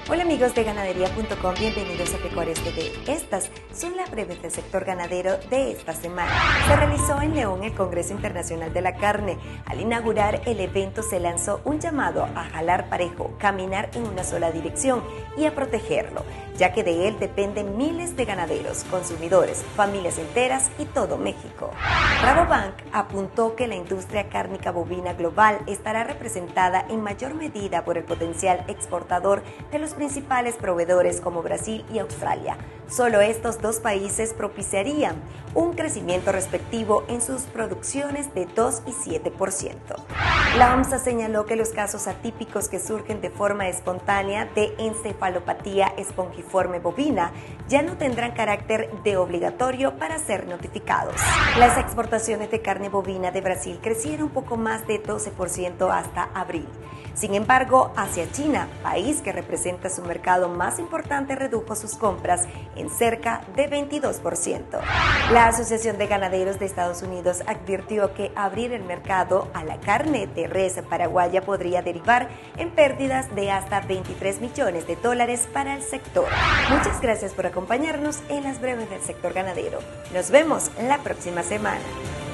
Hola amigos de ganadería.com, bienvenidos a Pecuarios TV. Estas son las breves del sector ganadero de esta semana. Se realizó en León el Congreso Internacional de la Carne. Al inaugurar el evento se lanzó un llamado a jalar parejo, caminar en una sola dirección y a protegerlo, ya que de él dependen miles de ganaderos, consumidores, familias enteras y todo México. Rabobank apuntó que la industria cárnica bovina global estará representada en mayor medida por el potencial exportador de los principales proveedores como Brasil y Australia. Solo estos dos países propiciarían un crecimiento respectivo en sus producciones de 2 y 7%. La OMSA señaló que los casos atípicos que surgen de forma espontánea de encefalopatía espongiforme bovina ya no tendrán carácter de obligatorio para ser notificados. Las exportaciones de carne bovina de Brasil crecieron un poco más de 12% hasta abril. Sin embargo, hacia China, país que representa su mercado más importante, redujo sus compras en cerca de 22%. La Asociación de Ganaderos de Estados Unidos advirtió que abrir el mercado a la carne de res paraguaya podría derivar en pérdidas de hasta $23 millones para el sector. Muchas gracias por acompañarnos en las breves del sector ganadero. Nos vemos la próxima semana.